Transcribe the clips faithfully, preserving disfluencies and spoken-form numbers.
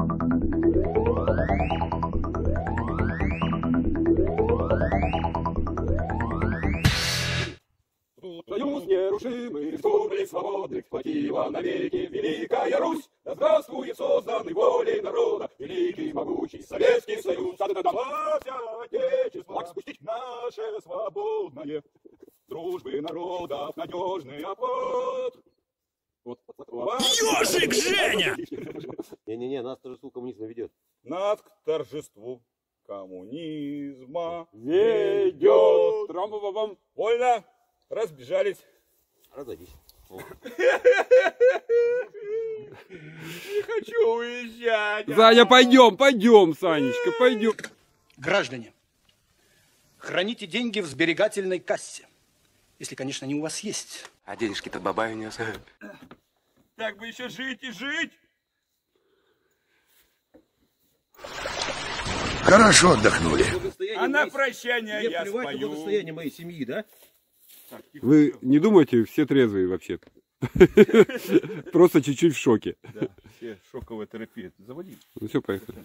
Союз нерушимый, республик свободных, сплотила навеки Великая Русь. Да здравствует созданный волей народа великий могучий Советский Союз. Славься, Отечество, спустить наше свободное, дружбы народов надежный оплот. Вот, Ёжик, Женя! Не-не-не, нас к торжеству коммунизма ведет. Нас к торжеству коммунизма Ведет. Трам-ба-бам. Вольно. Разбежались. Разойдись. Не хочу уезжать. Саня, пойдем, пойдем, Санечка, пойдем. Граждане, храните деньги в сберегательной кассе. Если, конечно, они у вас есть. А денежки-то бабай унес. Так бы еще жить и жить. Хорошо отдохнули. А на прощание я спою. Состояние моей семьи, да? Вы не думаете, все трезвые вообще-то? Просто чуть-чуть в шоке. Да, все шоковая терапия. Заводи. Ну все, поехали.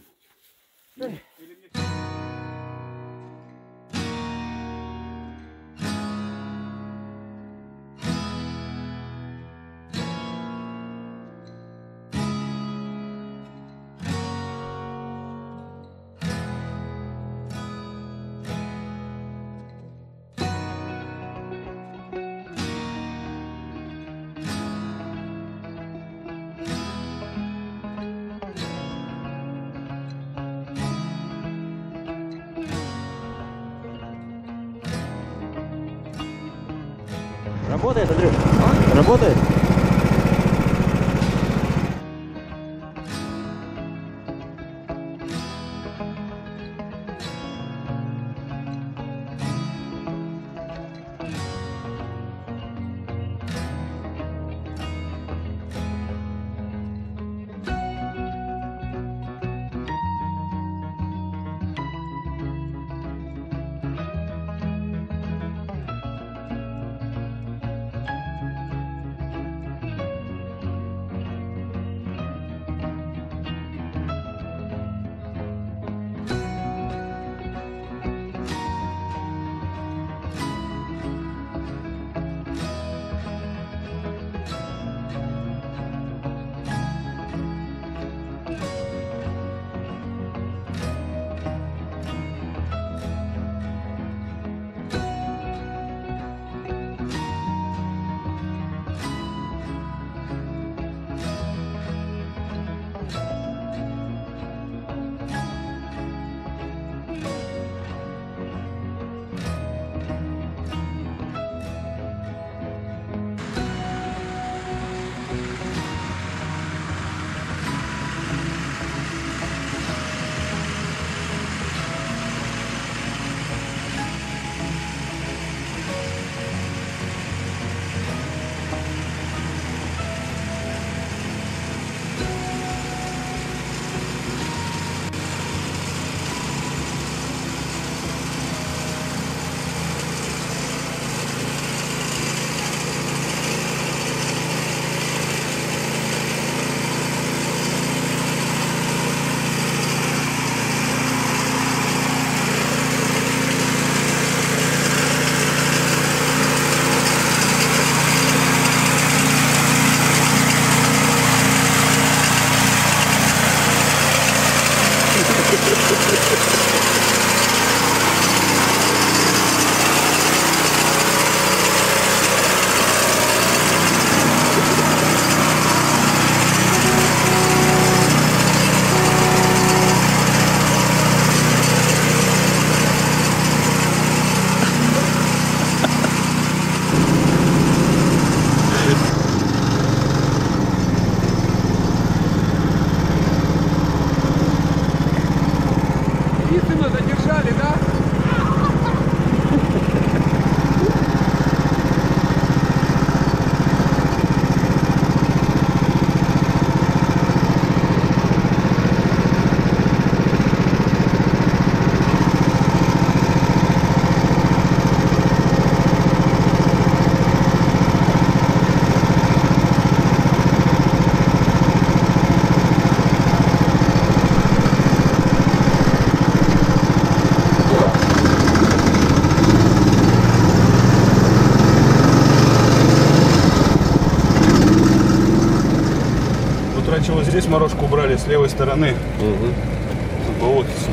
Работает, Андрюш? А? Работает? Вот здесь морожку убрали с левой стороны. Угу. Болотица.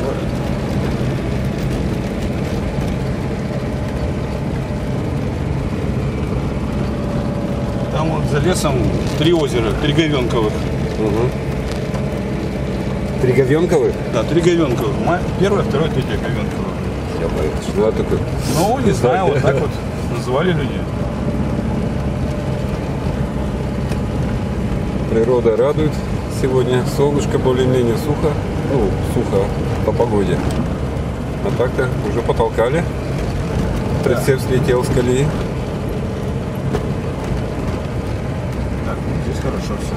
Там вот за лесом три озера, три говенковых. Угу. Три говенковых? Да, три говенковых. Ма- Первое, второе, третье говенковое. Я знаю, что это такое. Ну, не знаю, вот так вот называли люди. Природа радует сегодня. Солнышко более-менее сухо. Ну, сухо по погоде. А так-то уже потолкали. Прицеп слетел с колеи. Так, здесь хорошо все.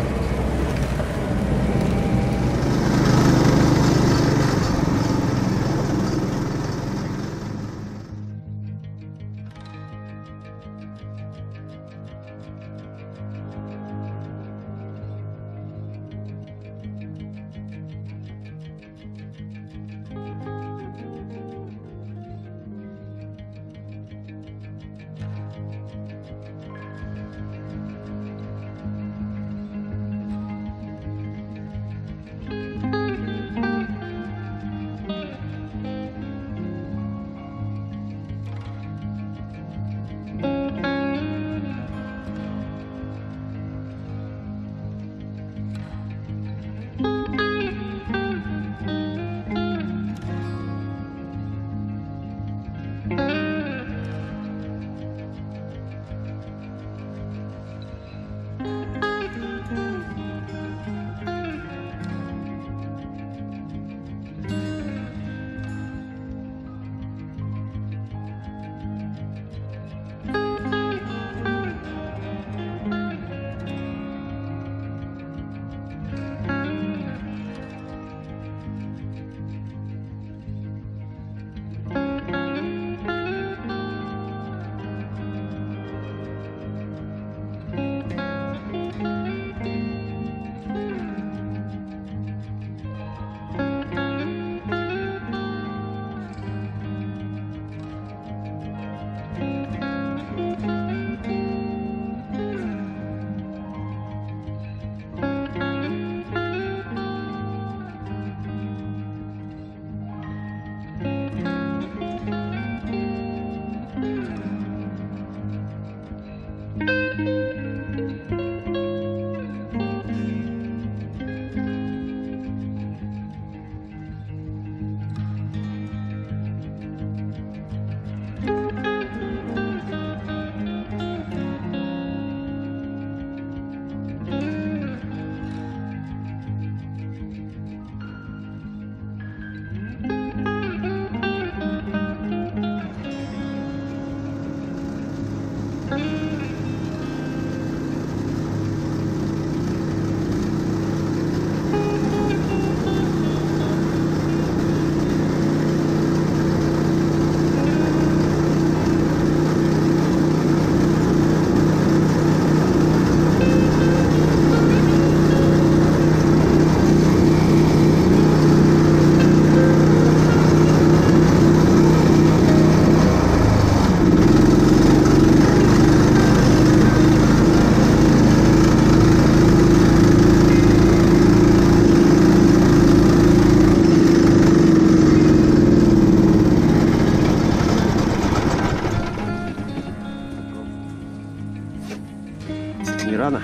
Не рано?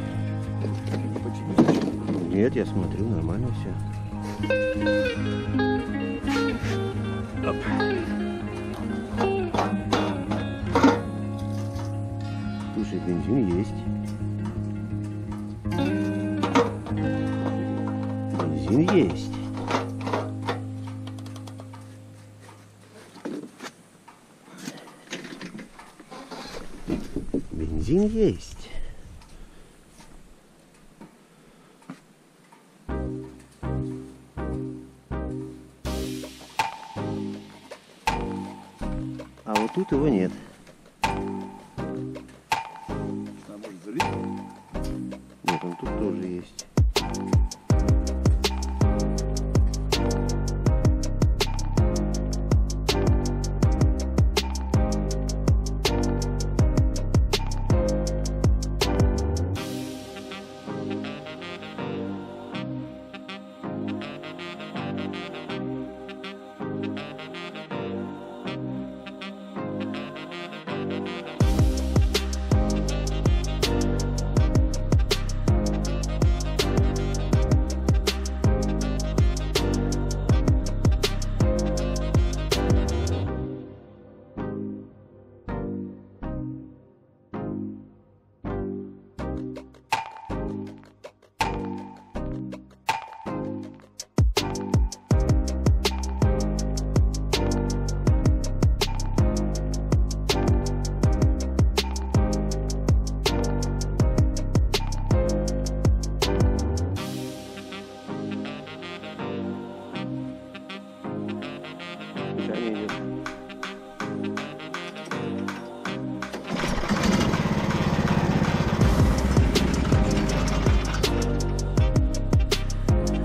Нет, я смотрю, нормально все. Оп. Слушай, бензин есть. Бензин есть. Бензин есть. А вот тут его нет. Нет, он тут тоже есть.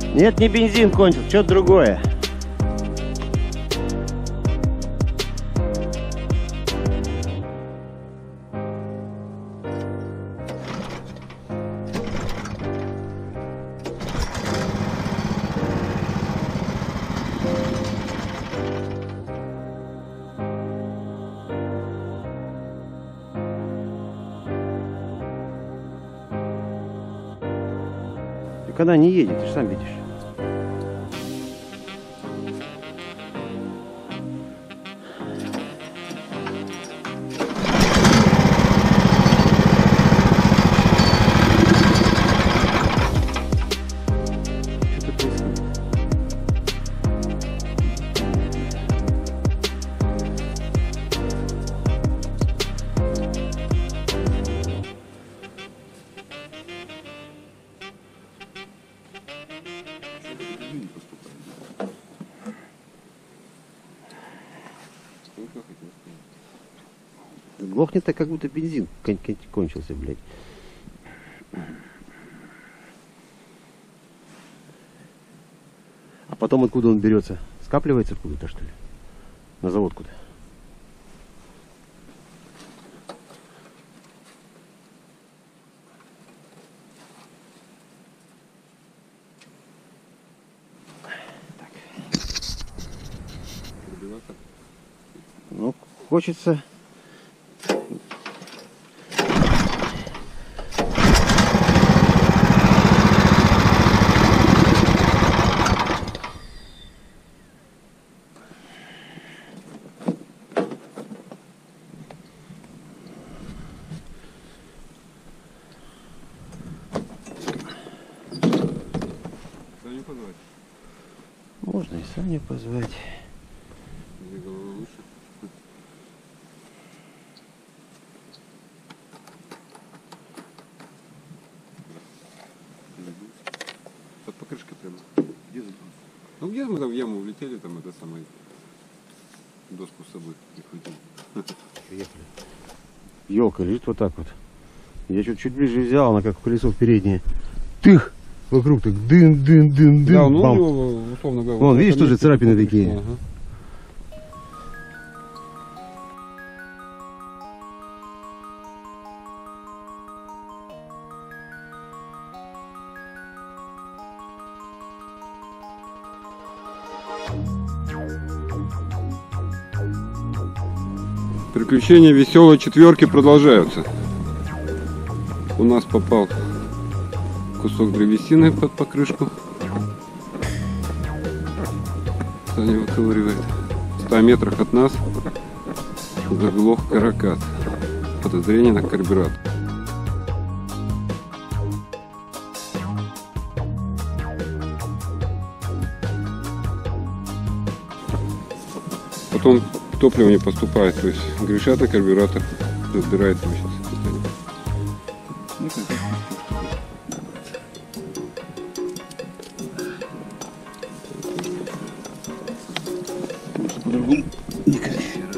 Нет, не бензин кончился, что-то другое. Когда не едет, ты же сам видишь. Что-то происходит. Глохнет так, как будто бензин кон кон кончился, блядь. А потом откуда он берется? Скапливается откуда-то, что ли? На завод куда? Ну, хочется... Можно и Саню позвать. Под покрышкой прямо. Где загрузка? Ну где мы там в яму улетели, там это самое доску с собой прихватили. Приехали. Елка лежит вот так вот. Я чуть чуть ближе взял, она как колесо переднее. Тых! Вокруг так дын-дын-дын-дын. Да, ну, бам. условно говоря. Вон, видишь, тоже царапины такие. Ага. Приключения веселой четверки продолжаются. У нас попал кусок древесины под покрышку. Саня выковыривает. В ста метрах от нас заглох каракат. Подозрение на карбюратор. Потом топливо не поступает, то есть грешат на карбюратор, разбирает его сейчас. По-другому никак.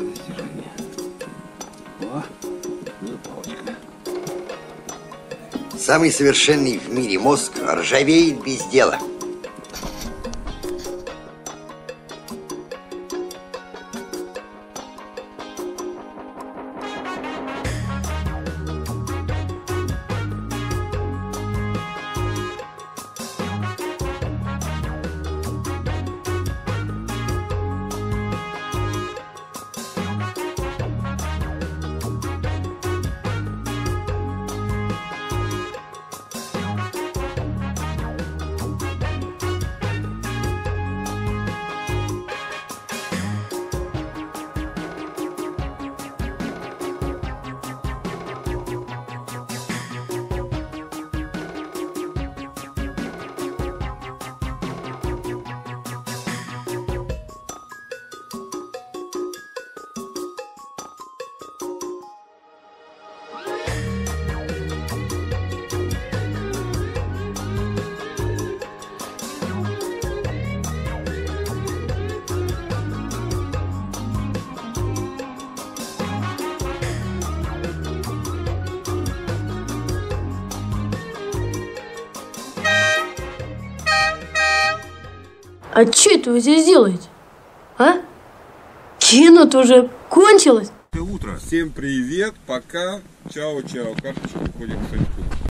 Самый совершенный в мире мозг ржавеет без дела. А что это вы здесь делаете? А? Кино-то уже кончилось. Утро. Всем привет, пока. Чао-чао. Карточку уходим к Саньку.